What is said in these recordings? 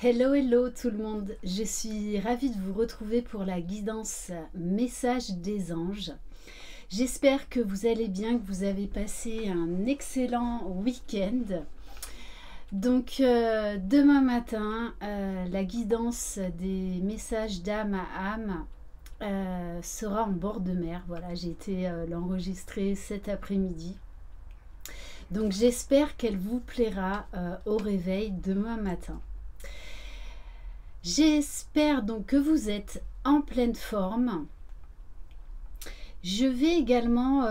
Hello, hello tout le monde, je suis ravie de vous retrouver pour la guidance message des anges. J'espère que vous allez bien, que vous avez passé un excellent week-end. Donc demain matin, la guidance des messages d'âme à âme sera en bord de mer. Voilà, j'ai été l'enregistrer cet après-midi. Donc j'espère qu'elle vous plaira au réveil demain matin. J'espère donc que vous êtes en pleine forme. Je vais également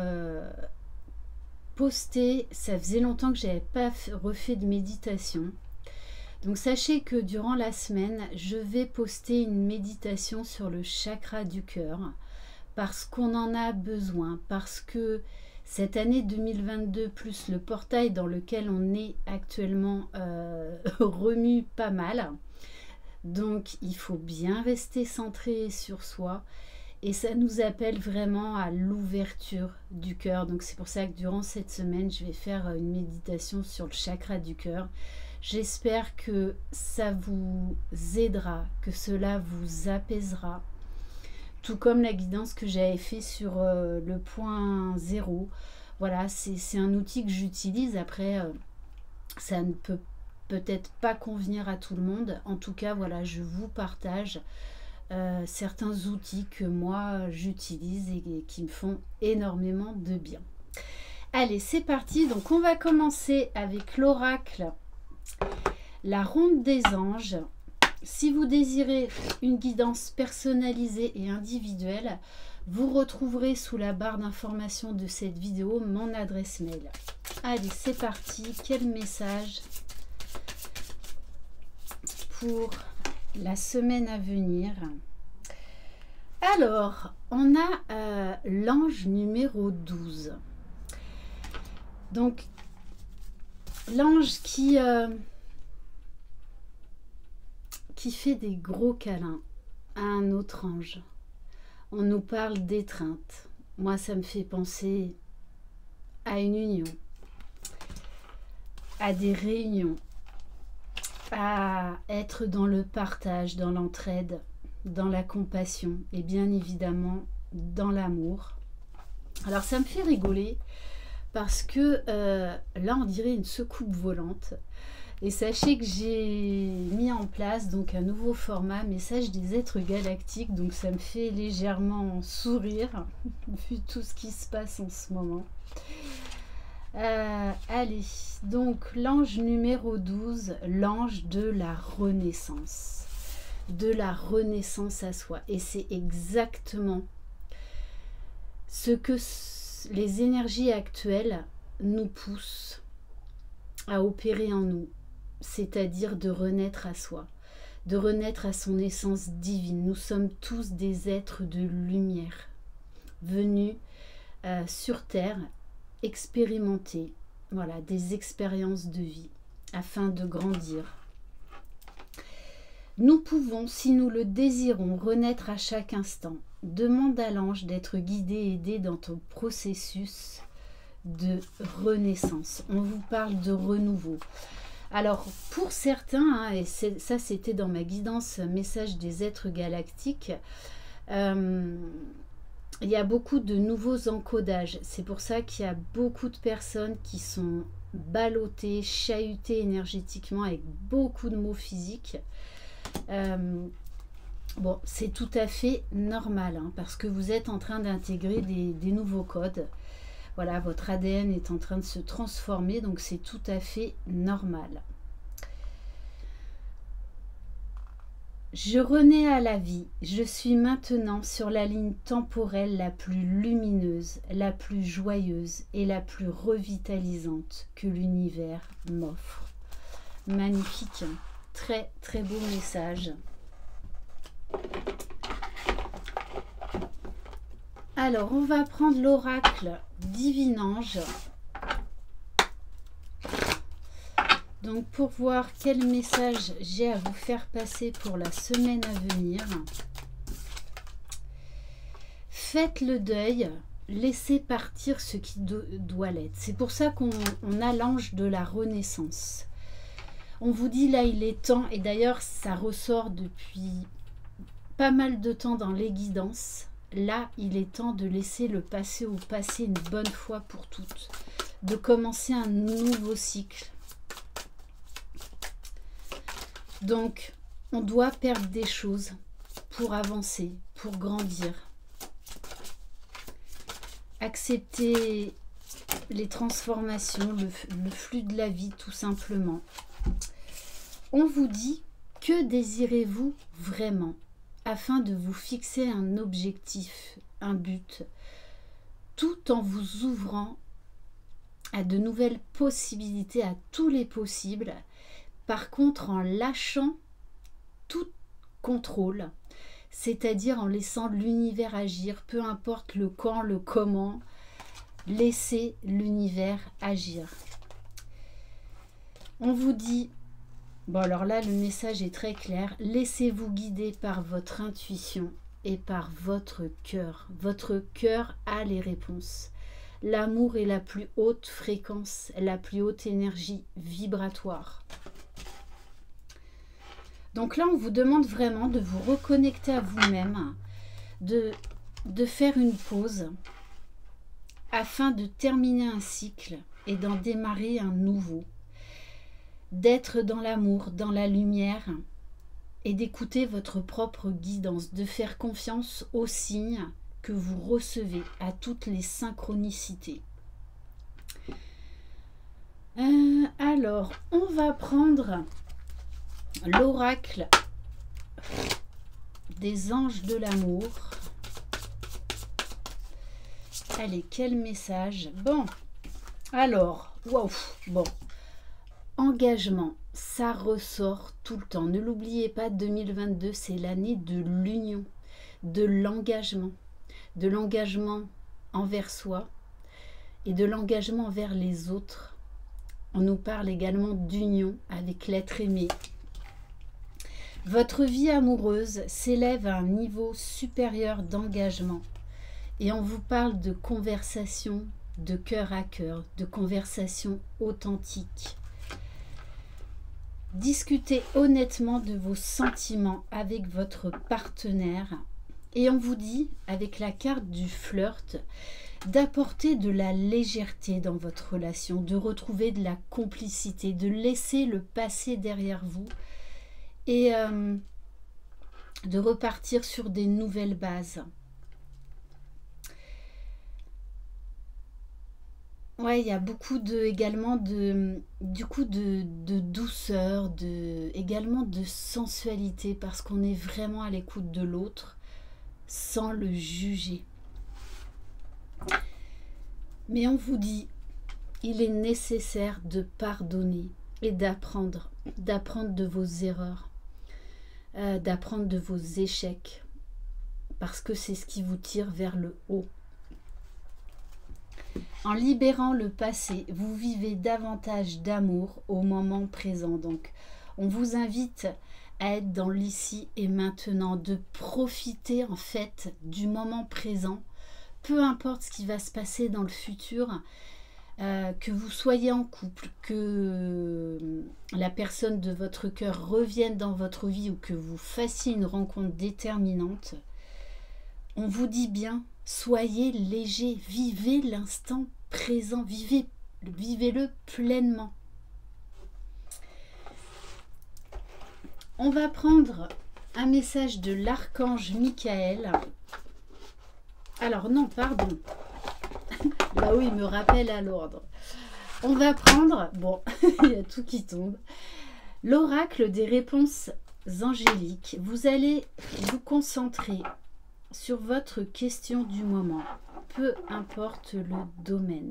poster, ça faisait longtemps que je n'avais pas refait de méditation. Donc sachez que durant la semaine, je vais poster une méditation sur le chakra du cœur parce qu'on en a besoin, parce que cette année 2022 plus le portail dans lequel on est actuellement remue pas mal. Donc il faut bien rester centré sur soi et ça nous appelle vraiment à l'ouverture du cœur. Donc c'est pour ça que durant cette semaine je vais faire une méditation sur le chakra du cœur. J'espère que ça vous aidera, que cela vous apaisera, tout comme la guidance que j'avais fait sur le point 0. Voilà, c'est un outil que j'utilise. Après ça ne peut-être pas convenir à tout le monde. En tout cas, voilà, je vous partage certains outils que moi j'utilise et qui me font énormément de bien. Allez, c'est parti. Donc, on va commencer avec l'oracle, la ronde des anges. Si vous désirez une guidance personnalisée et individuelle, vous retrouverez sous la barre d'information de cette vidéo mon adresse mail. Allez, c'est parti. Quel message pour la semaine à venir? Alors, on a l'ange numéro 12. Donc, l'ange qui fait des gros câlins à un autre ange. On nous parle d'étreinte. Moi, ça me fait penser à une union, à des réunions, à être dans le partage, dans l'entraide, dans la compassion et bien évidemment dans l'amour. Alors ça me fait rigoler parce que là on dirait une soucoupe volante et sachez que j'ai mis en place donc un nouveau format message des êtres galactiques, donc ça me fait légèrement sourire vu tout ce qui se passe en ce moment. Allez, donc l'ange numéro 12, l'ange de la renaissance à soi. Et c'est exactement ce que les énergies actuelles nous poussent à opérer en nous, c'est-à-dire de renaître à soi, de renaître à son essence divine. Nous sommes tous des êtres de lumière, venus sur Terre expérimenter, voilà, des expériences de vie afin de grandir. Nous pouvons, si nous le désirons, renaître à chaque instant. Demande à l'ange d'être guidé et aidé dans ton processus de renaissance. On vous parle de renouveau. Alors pour certains, et ça c'était dans ma guidance message des êtres galactiques, il y a beaucoup de nouveaux encodages. C'est pour ça qu'il y a beaucoup de personnes qui sont ballottées, chahutées énergétiquement avec beaucoup de maux physiques. Bon, c'est tout à fait normal hein, parce que vous êtes en train d'intégrer des nouveaux codes. Voilà, votre ADN est en train de se transformer, donc c'est tout à fait normal. Je renais à la vie, je suis maintenant sur la ligne temporelle la plus lumineuse, la plus joyeuse et la plus revitalisante que l'univers m'offre. Magnifique, très très beau message. Alors, on va prendre l'oracle Divin Ange. Donc, pour voir quel message j'ai à vous faire passer pour la semaine à venir. Faites le deuil, laissez partir ce qui doit l'être. C'est pour ça qu'on a l'ange de la renaissance. On vous dit là, il est temps, et d'ailleurs ça ressort depuis pas mal de temps dans les guidances. Là, il est temps de laisser le passé au passé une bonne fois pour toutes, de commencer un nouveau cycle. Donc, on doit perdre des choses pour avancer, pour grandir. Accepter les transformations, le flux de la vie, tout simplement. On vous dit, que désirez-vous vraiment, afin de vous fixer un objectif, un but, tout en vous ouvrant à de nouvelles possibilités, à tous les possibles. Par contre, en lâchant tout contrôle, c'est-à-dire en laissant l'univers agir, peu importe le quand, le comment, laissez l'univers agir. On vous dit, bon alors là le message est très clair, laissez-vous guider par votre intuition et par votre cœur. Votre cœur a les réponses. L'amour est la plus haute fréquence, la plus haute énergie vibratoire. Donc là, on vous demande vraiment de vous reconnecter à vous-même, de faire une pause afin de terminer un cycle et d'en démarrer un nouveau. D'être dans l'amour, dans la lumière et d'écouter votre propre guidance, de faire confiance aux signes que vous recevez, à toutes les synchronicités. Alors, on va prendre l'oracle des anges de l'amour. Allez, quel message. Bon, alors, waouh, bon, engagement, ça ressort tout le temps. Ne l'oubliez pas, 2022, c'est l'année de l'union, de l'engagement envers soi et de l'engagement envers les autres. On nous parle également d'union avec l'être aimé. Votre vie amoureuse s'élève à un niveau supérieur d'engagement et on vous parle de conversation de cœur à cœur, de conversation authentique. Discutez honnêtement de vos sentiments avec votre partenaire et on vous dit, avec la carte du flirt, d'apporter de la légèreté dans votre relation, de retrouver de la complicité, de laisser le passé derrière vous et de repartir sur des nouvelles bases. Ouais, il y a beaucoup également de douceur, également de sensualité, parce qu'on est vraiment à l'écoute de l'autre sans le juger. Mais on vous dit, il est nécessaire de pardonner et d'apprendre de vos erreurs, d'apprendre de vos échecs, parce que c'est ce qui vous tire vers le haut. En libérant le passé, vous vivez davantage d'amour au moment présent. Donc, on vous invite à être dans l'ici et maintenant, de profiter en fait du moment présent, peu importe ce qui va se passer dans le futur, que vous soyez en couple, que la personne de votre cœur revienne dans votre vie ou que vous fassiez une rencontre déterminante. On vous dit bien, soyez léger, vivez l'instant présent, vivez-le pleinement. On va prendre un message de l'archange Michael. Alors non, pardon. Là où il me rappelle à l'ordre. On va prendre, bon, il y a tout qui tombe. L'oracle des réponses angéliques. Vous allez vous concentrer sur votre question du moment, peu importe le domaine.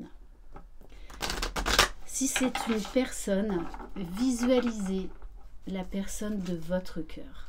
Si c'est une personne, visualisez la personne de votre cœur.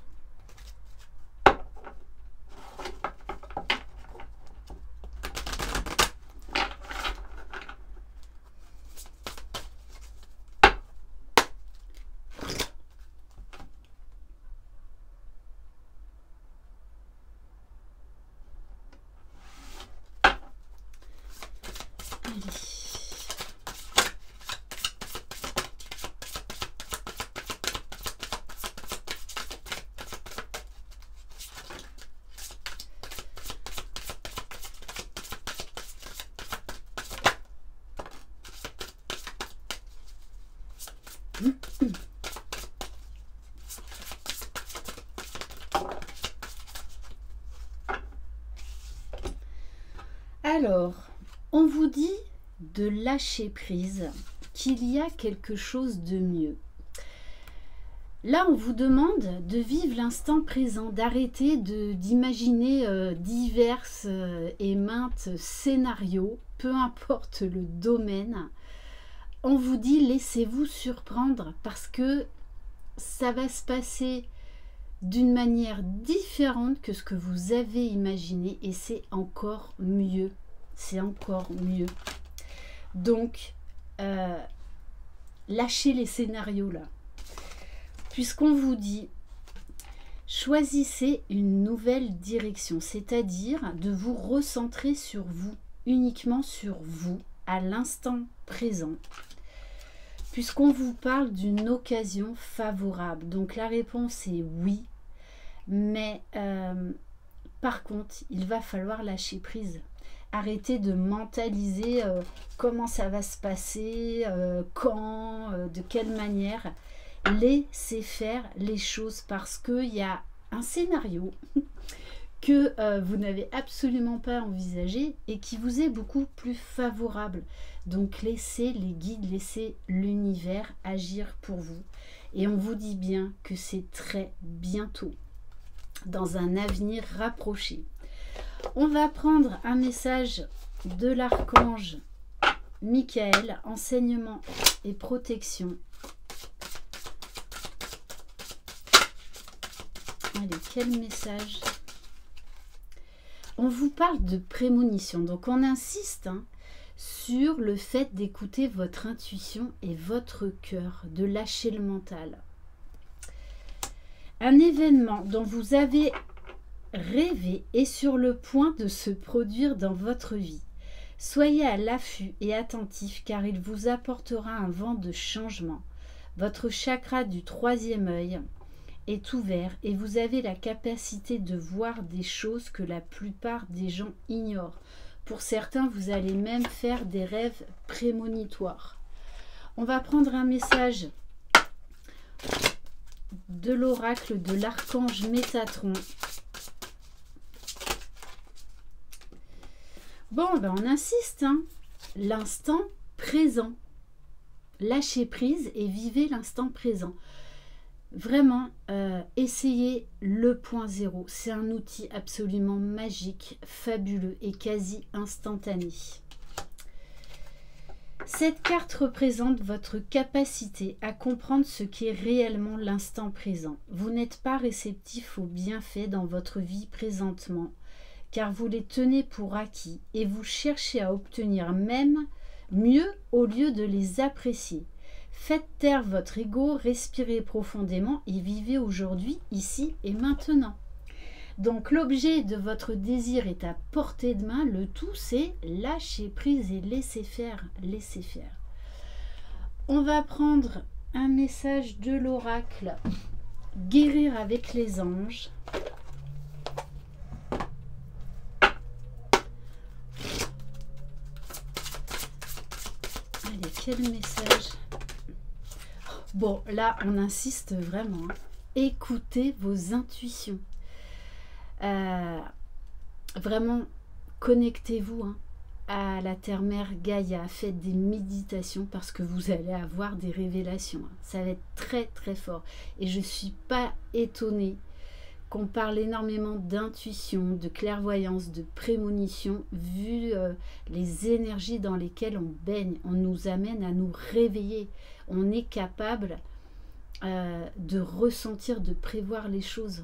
Alors, on vous dit de lâcher prise, qu'il y a quelque chose de mieux. Là, on vous demande de vivre l'instant présent, d'arrêter d'imaginer divers et maintes scénarios, peu importe le domaine. On vous dit laissez-vous surprendre parce que ça va se passer d'une manière différente que ce que vous avez imaginé et c'est encore mieux. C'est encore mieux. Donc, lâchez les scénarios là. Puisqu'on vous dit, choisissez une nouvelle direction, c'est-à-dire de vous recentrer sur vous, uniquement sur vous, à l'instant présent. Puisqu'on vous parle d'une occasion favorable. Donc la réponse est oui, mais par contre, il va falloir lâcher prise. Arrêtez de mentaliser comment ça va se passer, quand, de quelle manière. Laissez faire les choses parce qu'il y a un scénario que vous n'avez absolument pas envisagé et qui vous est beaucoup plus favorable. Donc laissez les guides, laissez l'univers agir pour vous. Et on vous dit bien que c'est très bientôt, dans un avenir rapproché. On va prendre un message de l'archange Michael, enseignement et protection. Allez, quel message? On vous parle de prémonition, donc on insiste sur le fait d'écouter votre intuition et votre cœur, de lâcher le mental. Un événement dont vous avez rêvé est sur le point de se produire dans votre vie. Soyez à l'affût et attentif car il vous apportera un vent de changement. Votre chakra du troisième œil est ouvert et vous avez la capacité de voir des choses que la plupart des gens ignorent. Pour certains, vous allez même faire des rêves prémonitoires. On va prendre un message de l'oracle de l'archange Métatron. Bon, ben on insiste, l'instant présent. Lâchez prise et vivez l'instant présent. Vraiment, essayez le point zéro. C'est un outil absolument magique, fabuleux et quasi instantané. Cette carte représente votre capacité à comprendre ce qu'est réellement l'instant présent. Vous n'êtes pas réceptif aux bienfaits dans votre vie présentement, car vous les tenez pour acquis et vous cherchez à obtenir même mieux au lieu de les apprécier. Faites taire votre ego, respirez profondément et vivez aujourd'hui, ici et maintenant. Donc l'objet de votre désir est à portée de main, le tout c'est lâcher prise et laisser faire, laisser faire. On va prendre un message de l'oracle, guérir avec les anges. Allez, quel message? Bon, là, on insiste vraiment. Écoutez vos intuitions. Vraiment, connectez-vous à la terre-mère Gaïa. Faites des méditations parce que vous allez avoir des révélations. Ça va être très, très fort. Et je ne suis pas étonnée qu'on parle énormément d'intuition, de clairvoyance, de prémonition, vu les énergies dans lesquelles on baigne. On nous amène à nous réveiller. On est capable de ressentir, de prévoir les choses.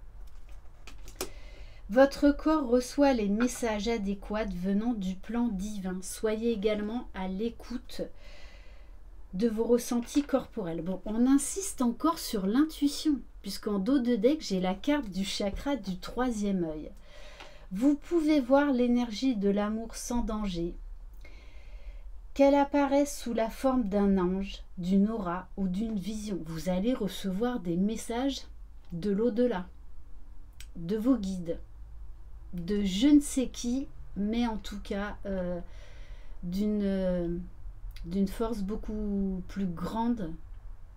Votre corps reçoit les messages adéquats venant du plan divin. Soyez également à l'écoute de vos ressentis corporels. Bon, on insiste encore sur l'intuition, puisqu'en dos de deck, j'ai la carte du chakra du troisième œil. Vous pouvez voir l'énergie de l'amour sans danger, qu'elle apparaisse sous la forme d'un ange, d'une aura ou d'une vision. Vous allez recevoir des messages de l'au-delà, de vos guides, de je ne sais qui, mais en tout cas d'une force beaucoup plus grande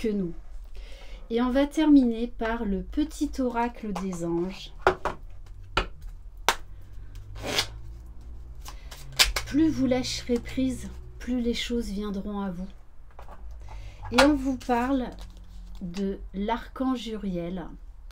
que nous. Et on va terminer par le petit oracle des anges. Plus vous lâcherez prise, plus les choses viendront à vous. Et on vous parle de l'archange Uriel.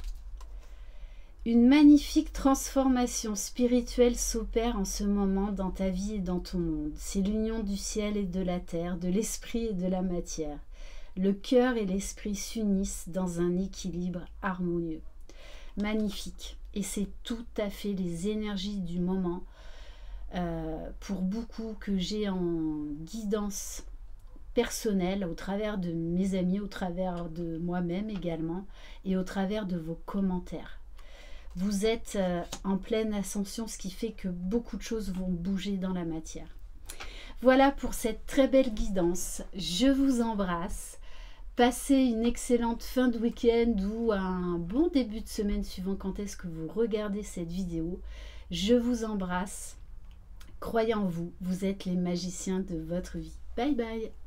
Une magnifique transformation spirituelle s'opère en ce moment dans ta vie et dans ton monde. C'est l'union du ciel et de la terre, de l'esprit et de la matière. Le cœur et l'esprit s'unissent dans un équilibre harmonieux. Magnifique. Et c'est tout à fait les énergies du moment pour beaucoup que j'ai en guidance personnelle au travers de mes amis, au travers de moi-même également et au travers de vos commentaires. Vous êtes en pleine ascension, ce qui fait que beaucoup de choses vont bouger dans la matière. Voilà pour cette très belle guidance. Je vous embrasse. Passez une excellente fin de week-end ou un bon début de semaine suivant quand est-ce que vous regardez cette vidéo. Je vous embrasse. Croyez en vous, vous êtes les magiciens de votre vie. Bye bye.